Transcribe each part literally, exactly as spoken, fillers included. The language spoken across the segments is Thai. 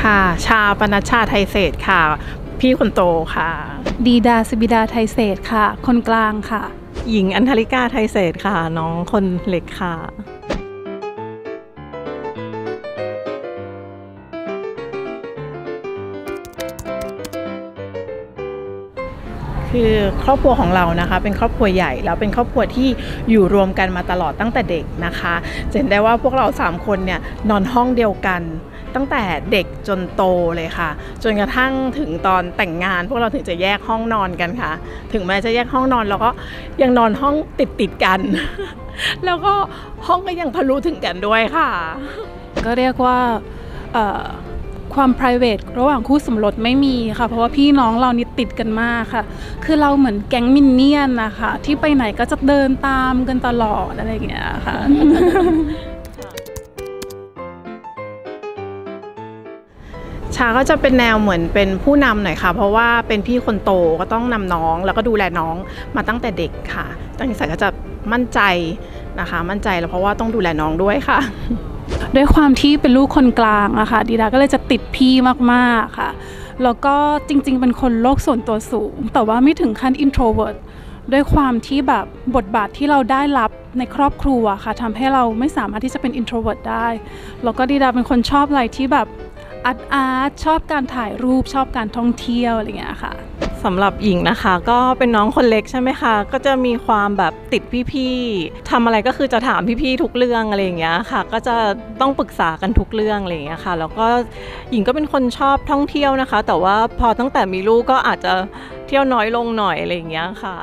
ค่ะชาปนัชชาไทยเศษค่ะพี่คนโตค่ะดีดาสบิดาไทยเศษค่ะคนกลางค่ะหญิงอัญธริกาไทยเศษค่ะน้องคนเล็กค่ะคือครอบครัวของเรานะคะเป็นครอบครัวใหญ่แล้วเป็นครอบครัวที่อยู่รวมกันมาตลอดตั้งแต่เด็กนะคะจะเห็นได้ว่าพวกเราสามคนเนี่ยนอนห้องเดียวกันตั้งแต่เด็กจนโตเลยค่ะจนกระทั่งถึงตอนแต่งงานพวกเราถึงจะแยกห้องนอนกันค่ะถึงแม้จะแยกห้องนอนเราก็ยังนอนห้องติดติดกันแล้วก็ห้องก็ยังทะลุถึงกันด้วยค่ะก็เรียกว่าความ private ระหว่างคู่สมรสไม่มีค่ะเพราะว่าพี่น้องเรานี่ติดกันมากค่ะคือเราเหมือนแก๊งมินเนี่ยนนะคะที่ไปไหนก็จะเดินตามกันตลอดอะไรอย่างเงี้ยค่ะชาก็จะเป็นแนวเหมือนเป็นผู้นำหน่อยค่ะเพราะว่าเป็นพี่คนโตก็ต้องนำน้องแล้วก็ดูแลน้องมาตั้งแต่เด็กค่ะตั้งแต่ก็จะมั่นใจนะคะมั่นใจแล้วเพราะว่าต้องดูแลน้องด้วยค่ะด้วยความที่เป็นลูกคนกลางอะค่ะดีดาก็เลยจะติดพี่มากๆค่ะแล้วก็จริงๆเป็นคนโลกส่วนตัวสูงแต่ว่าไม่ถึงขั้น introvert ด้วยความที่แบบบทบาทที่เราได้รับในครอบครัวค่ะทำให้เราไม่สามารถที่จะเป็น introvert ได้แล้วก็ดีดาเป็นคนชอบอะไรที่แบบอาร์ตอาร์ตชอบการถ่ายรูปชอบการท่องเที่ยวอะไรอย่างเงี้ยค่ะสำหรับหญิงนะคะก็เป็นน้องคนเล็กใช่ไหมคะก็จะมีความแบบติดพี่ๆทำอะไรก็คือจะถามพี่ๆทุกเรื่องอะไรอย่างเงี้ยค่ะก็จะต้องปรึกษากันทุกเรื่องอะไรอย่างเงี้ยค่ะแล้วก็หญิงก็เป็นคนชอบท่องเที่ยวนะคะแต่ว่าพอตั้งแต่มีลูกก็อาจจะเที่ยวน้อยลงหน่อยอะไรอย่างเงี้ยค่ะ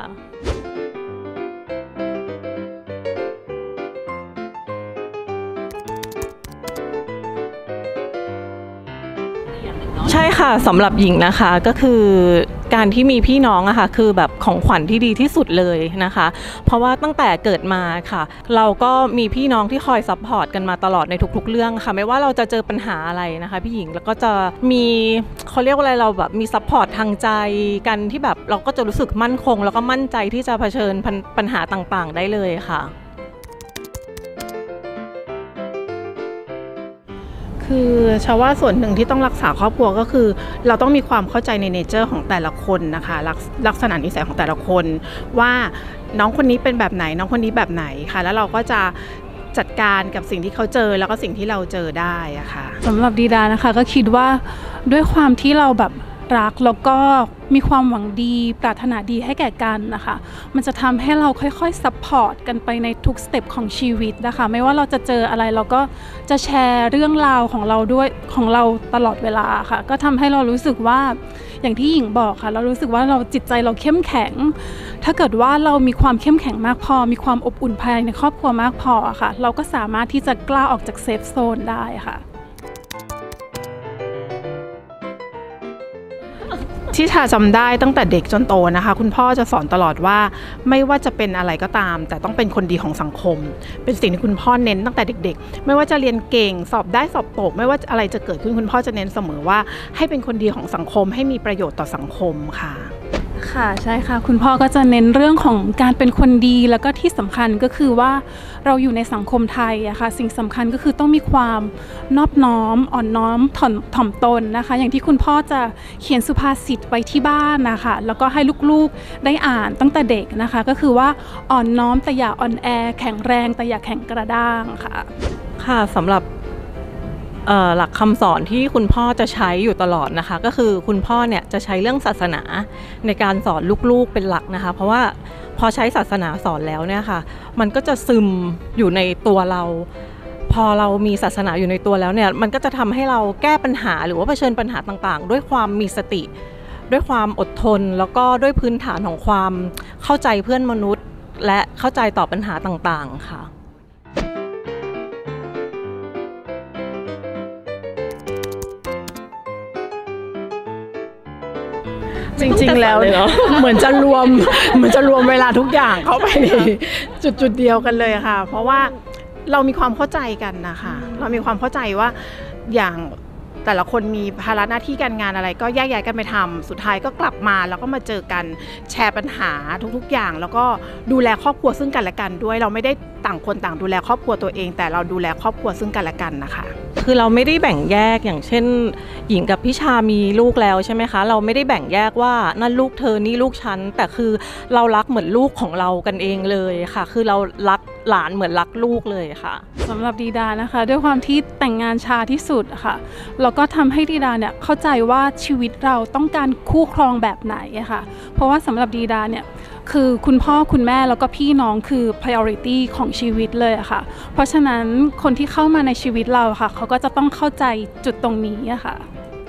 ใช่ค่ะสำหรับหญิงนะคะก็คือการที่มีพี่น้องอะค่ะคือแบบของขวัญที่ดีที่สุดเลยนะคะเพราะว่าตั้งแต่เกิดมาค่ะเราก็มีพี่น้องที่คอยซัพพอร์ตกันมาตลอดในทุกๆเรื่องค่ะไม่ว่าเราจะเจอปัญหาอะไรนะคะพี่หญิงแล้วก็จะมีเขาเรียกว่าอะไรเราแบบมีซัพพอร์ตทางใจกันที่แบบเราก็จะรู้สึกมั่นคงแล้วก็มั่นใจที่จะเผชิญปัญหาต่างๆได้เลยค่ะคือชาว่าส่วนหนึ่งที่ต้องรักษาครอบครัวก็คือเราต้องมีความเข้าใจในเนเจอร์ของแต่ละคนนะคะลักษณะนิสัยของแต่ละคนว่าน้องคนนี้เป็นแบบไหนน้องคนนี้แบบไหนค่ะแล้วเราก็จะจัดการกับสิ่งที่เขาเจอแล้วก็สิ่งที่เราเจอได้อะค่ะสำหรับดีดานะคะก็คิดว่าด้วยความที่เราแบบรักแล้วก็มีความหวังดีปรารถนาดีให้แก่กันนะคะมันจะทำให้เราค่อยๆซัพพอร์ตกันไปในทุกสเต็ปของชีวิตนะคะไม่ว่าเราจะเจออะไรเราก็จะแชร์เรื่องราวของเราด้วยของเราตลอดเวลาค่ะก็ทำให้เรารู้สึกว่าอย่างที่หญิงบอกค่ะเรารู้สึกว่าเราจิตใจเราเข้มแข็งถ้าเกิดว่าเรามีความเข้มแข็งมากพอมีความอบอุ่นภายในครอบครัวมากพอค่ะเราก็สามารถที่จะกล้าออกจากเซฟโซนได้ค่ะที่ชาจำได้ตั้งแต่เด็กจนโตนะคะคุณพ่อจะสอนตลอดว่าไม่ว่าจะเป็นอะไรก็ตามแต่ต้องเป็นคนดีของสังคมเป็นสิ่งที่คุณพ่อเน้นตั้งแต่เด็กๆไม่ว่าจะเรียนเก่งสอบได้สอบตกไม่ว่าอะไรจะเกิดขึ้นคุณพ่อจะเน้นเสมอว่าให้เป็นคนดีของสังคมให้มีประโยชน์ต่อสังคมค่ะค่ะใช่ค่ะคุณพ่อก็จะเน้นเรื่องของการเป็นคนดีแล้วก็ที่สำคัญก็คือว่าเราอยู่ในสังคมไทยอะค่ะสิ่งสำคัญก็คือต้องมีความนอบน้อมอ่อนน้อมถ่อมถ่อมตนนะคะอย่างที่คุณพ่อจะเขียนสุภาษิตไว้ที่บ้านนะคะแล้วก็ให้ลูกๆได้อ่านตั้งแต่เด็กนะคะก็คือว่าอ่อนน้อมแต่อย่าอ่อนแอแข็งแรงแต่อย่าแข็งกระด้างค่ะค่ะสำหรับหลักคำสอนที่คุณพ่อจะใช้อยู่ตลอดนะคะก็คือคุณพ่อเนี่ยจะใช้เรื่องศาสนาในการสอนลูกๆเป็นหลักนะคะเพราะว่าพอใช้ศาสนาสอนแล้วเนี่ยค่ะมันก็จะซึมอยู่ในตัวเราพอเรามีศาสนาอยู่ในตัวแล้วเนี่ยมันก็จะทำให้เราแก้ปัญหาหรือว่าเผชิญปัญหาต่างๆด้วยความมีสติด้วยความอดทนแล้วก็ด้วยพื้นฐานของความเข้าใจเพื่อนมนุษย์และเข้าใจต่อปัญหาต่างๆค่ะจริงๆแล้วเหมือนจะรวมเหมือนจะรวมเวลาทุกอย่างเข้าไปในจุดจุดเดียวกันเลยค่ะเพราะว่าเรามีความเข้าใจกันนะคะเรามีความเข้าใจว่าอย่างแต่ละคนมีภาระหน้าที่การงานอะไรก็แยกย้ายกันไปทำสุดท้ายก็กลับมาแล้วก็มาเจอกันแชร์ปัญหาทุกๆอย่างแล้วก็ดูแลครอบครัวซึ่งกันและกันด้วยเราไม่ได้ต่างคนต่างดูแลครอบครัวตัวเองแต่เราดูแลครอบครัวซึ่งกันและกันนะคะคือเราไม่ได้แบ่งแยกอย่างเช่นหญิงกับพี่ชามีลูกแล้วใช่ไหมคะเราไม่ได้แบ่งแยกว่านั่นลูกเธอนี่ลูกฉันแต่คือเรารักเหมือนลูกของเรากันเองเลยค่ะคือเรารักหลานเหมือนรักลูกเลยค่ะสำหรับดีดานะคะด้วยความที่แต่งงานช้าที่สุดค่ะแล้วก็ทำให้ดีดาเนี่ยเข้าใจว่าชีวิตเราต้องการคู่ครองแบบไหนอะค่ะเพราะว่าสำหรับดีดาเนี่ยคือคุณพ่อคุณแม่แล้วก็พี่น้องคือ priority ของชีวิตเลยอะค่ะเพราะฉะนั้นคนที่เข้ามาในชีวิตเราค่ะเขาก็จะต้องเข้าใจจุดตรงนี้อะค่ะ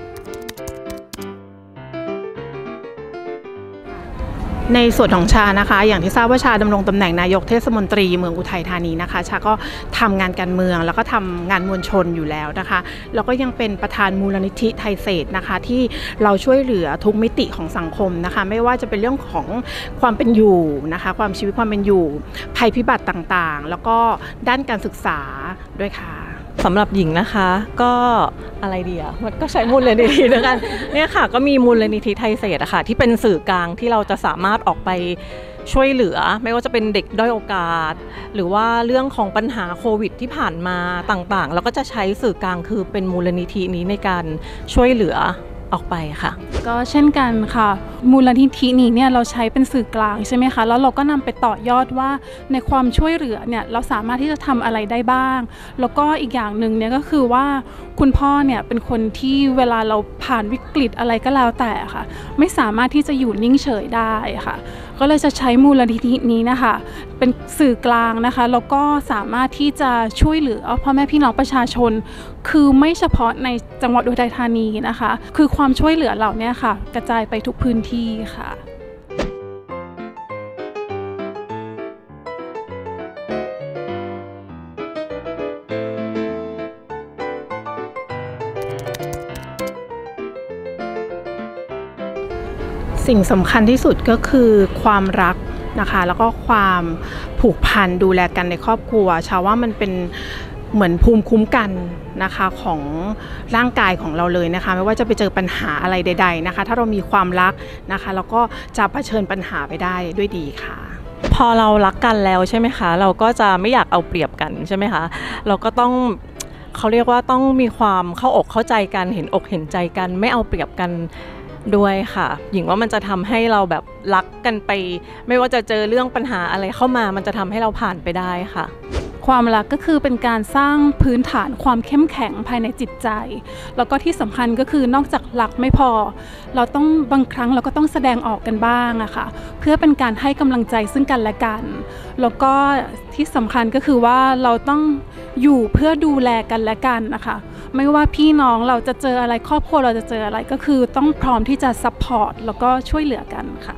ในส่วนของชานะคะอย่างที่ทราบว่าชาดำรงตำแหน่งนายกเทศมนตรีเมืองอุทัยธานีนะคะชาก็ทำงานการเมืองแล้วก็ทำงานมวลชนอยู่แล้วนะคะแล้วก็ยังเป็นประธานมูลนิธิไทยเศรษฐ์นะคะที่เราช่วยเหลือทุกมิติของสังคมนะคะไม่ว่าจะเป็นเรื่องของความเป็นอยู่นะคะความชีวิตความเป็นอยู่ภัยพิบัติต่างๆแล้วก็ด้านการศึกษาด้วยค่ะสำหรับหญิงนะคะก็อะไรดีอะมันก็ใช้มูลนิธิด้วยกันเนี่ยค่ะก็มีมูลนิธิไทยเศรษฐ์อะค่ะที่เป็นสื่อกลางที่เราจะสามารถออกไปช่วยเหลือไม่ว่าจะเป็นเด็กด้อยโอกาสหรือว่าเรื่องของปัญหาโควิดที่ผ่านมาต่างๆแล้วก็จะใช้สื่อกลางคือเป็นมูลนิธินี้ในการช่วยเหลือออกไปค่ะก็เช่นกันค่ะมูลนิธินี้เนี่ยเราใช้เป็นสื่อกลางใช่ไหมคะแล้วเราก็นำไปต่อยอดว่าในความช่วยเหลือเนี่ยเราสามารถที่จะทำอะไรได้บ้างแล้วก็อีกอย่างหนึ่งเนี่ยก็คือว่าคุณพ่อเนี่ยเป็นคนที่เวลาเราผ่านวิกฤตอะไรก็แล้วแต่ค่ะไม่สามารถที่จะอยู่นิ่งเฉยได้ค่ะก็เลยจะใช้มูลนิธินี้นะคะเป็นสื่อกลางนะคะแล้วก็สามารถที่จะช่วยเหลือพ่อแม่พี่น้องประชาชนคือไม่เฉพาะในจังหวัดอุทัยธานีนะคะคือความช่วยเหลือเหล่านี้ค่ะกระจายไปทุกพื้นที่ค่ะสิ่งสำคัญที่สุดก็คือความรักนะคะแล้วก็ความผูกพันดูแลกันในครอบครัวชาว่ามันเป็นเหมือนภูมิคุ้มกันนะคะของร่างกายของเราเลยนะคะไม่ว่าจะไปเจอปัญหาอะไรใดๆนะคะถ้าเรามีความรักนะคะแล้วก็จะเผชิญปัญหาไปได้ด้วยดีค่ะพอเรารักกันแล้วใช่ไหมคะเราก็จะไม่อยากเอาเปรียบกันใช่ไหมคะเราก็ต้องเขาเรียกว่าต้องมีความเข้าอกเข้าใจกันเห็นอกเห็นใจกันไม่เอาเปรียบกันด้วยค่ะหญิงว่ามันจะทำให้เราแบบรักกันไปไม่ว่าจะเจอเรื่องปัญหาอะไรเข้ามามันจะทำให้เราผ่านไปได้ค่ะความรักก็คือเป็นการสร้างพื้นฐานความเข้มแข็งภายในจิตใจแล้วก็ที่สำคัญก็คือนอกจากรักไม่พอเราต้องบางครั้งเราก็ต้องแสดงออกกันบ้างอะค่ะเพื่อเป็นการให้กำลังใจซึ่งกันและกันแล้วก็ที่สำคัญก็คือว่าเราต้องอยู่เพื่อดูแลกันและกันนะคะไม่ว่าพี่น้องเราจะเจออะไรครอบครัวเราจะเจออะไรก็คือต้องพร้อมที่จะซัพพอร์ตแล้วก็ช่วยเหลือกันค่ะ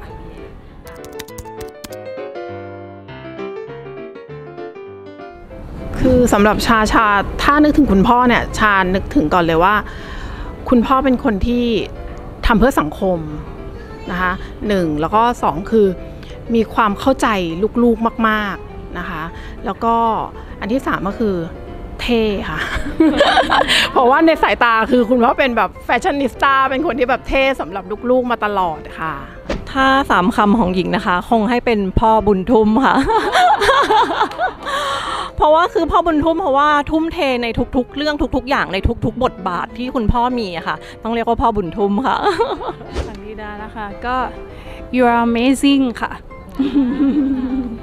คือสำหรับชาชาถ้านึกถึงคุณพ่อเนี่ยชานึกถึงก่อนเลยว่าคุณพ่อเป็นคนที่ทำเพื่อสังคมนะคะหนึ่งแล้วก็สองคือมีความเข้าใจลูกๆมากๆนะคะแล้วก็อันที่สามก็คือเท่ค่ะ เพราะว่าในสายตาคือคุณพ่อเป็นแบบแฟชั่นนิสต้าเป็นคนที่แบบเท่สำหรับลูกๆมาตลอดค่ะถ้าสามคำของหญิงนะคะคงให้เป็นพ่อบุญทุ่มค่ะ เพราะว่าคือพ่อบุญทุ่มเพราะว่าทุ่มเทในทุกๆเรื่องทุกๆอย่างในทุกๆบทบาทที่คุณพ่อมีอะค่ะต้องเรียกว่าพ่อบุญทุ่มค่ะสันนิดานะคะก็ you are amazing ค่ะ